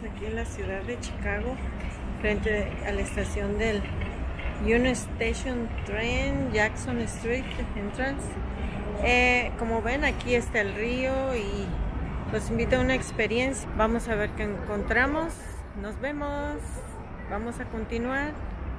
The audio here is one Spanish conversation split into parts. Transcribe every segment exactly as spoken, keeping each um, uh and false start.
aquí en la ciudad de Chicago, frente a la estación del Union Station Train, Jackson Street Entrance. Eh, como ven, aquí está el río y los invito a una experiencia. Vamos a ver qué encontramos. Nos vemos. Vamos a continuar.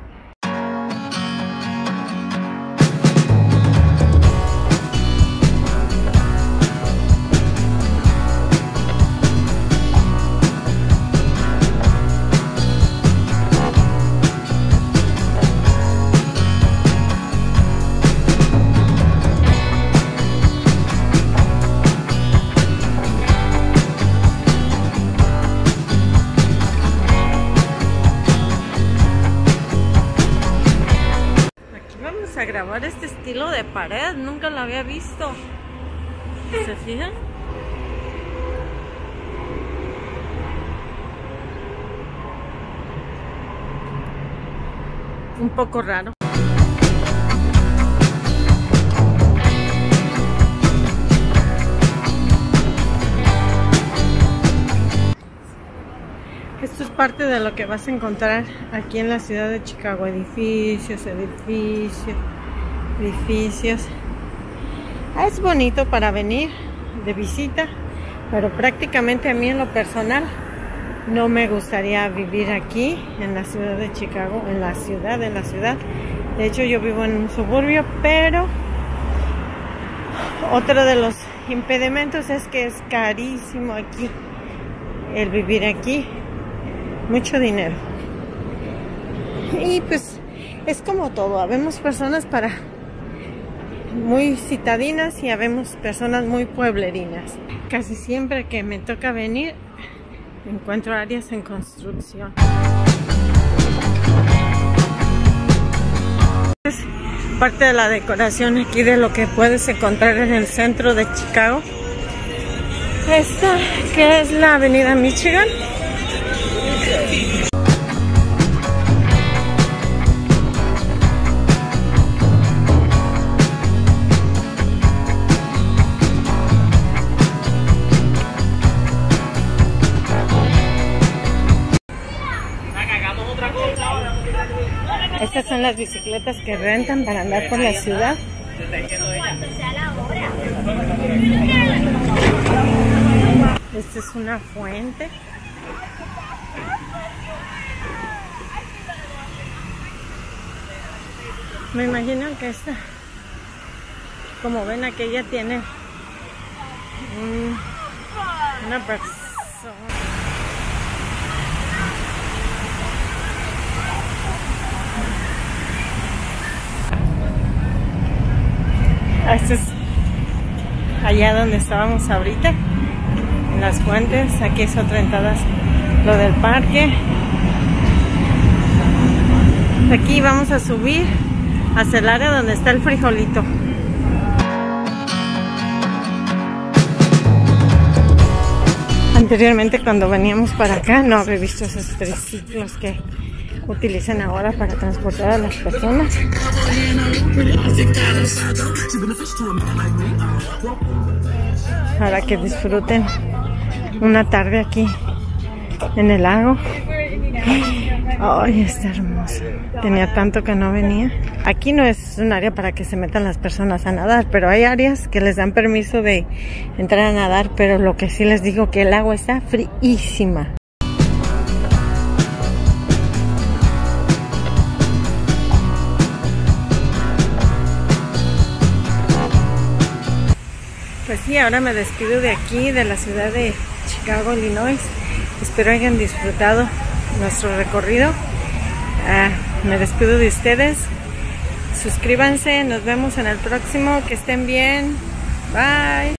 A grabar este estilo de pared, nunca lo había visto. ¿Se fijan? Un poco raro. Esto es parte de lo que vas a encontrar aquí en la ciudad de Chicago. Edificios, edificios, edificios. Ah, es bonito para venir de visita, pero prácticamente a mí en lo personal no me gustaría vivir aquí en la ciudad de Chicago, en la ciudad, en la ciudad. De hecho, yo vivo en un suburbio, pero otro de los impedimentos es que es carísimo aquí el vivir aquí. Mucho dinero. Y pues es como todo, habemos personas para muy citadinas y habemos personas muy pueblerinas. Casi siempre que me toca venir encuentro áreas en construcción. Es parte de la decoración aquí de lo que puedes encontrar en el centro de Chicago. Esta que es la avenida Michigan. Estas son las bicicletas que rentan para andar por la ciudad. Esta es una fuente. Me imagino que esta, como ven, aquella tiene un, una persona. Este es allá donde estábamos ahorita, en las fuentes. Aquí es otra entrada, lo del parque. Aquí vamos a subir hacia el área donde está el frijolito. Anteriormente, cuando veníamos para acá, no había visto esos triciclos que utilizan ahora para transportar a las personas. Para que disfruten una tarde aquí en el lago. Ay, está hermoso. Tenía tanto que no venía. Aquí no es un área para que se metan las personas a nadar, pero hay áreas que les dan permiso de entrar a nadar, pero lo que sí les digo que el agua está fríísima. Pues sí, ahora me despido de aquí, de la ciudad de Chicago, Illinois. Espero hayan disfrutado nuestro recorrido. Uh, me despido de ustedes. Suscríbanse, nos vemos en el próximo. Que estén bien. Bye.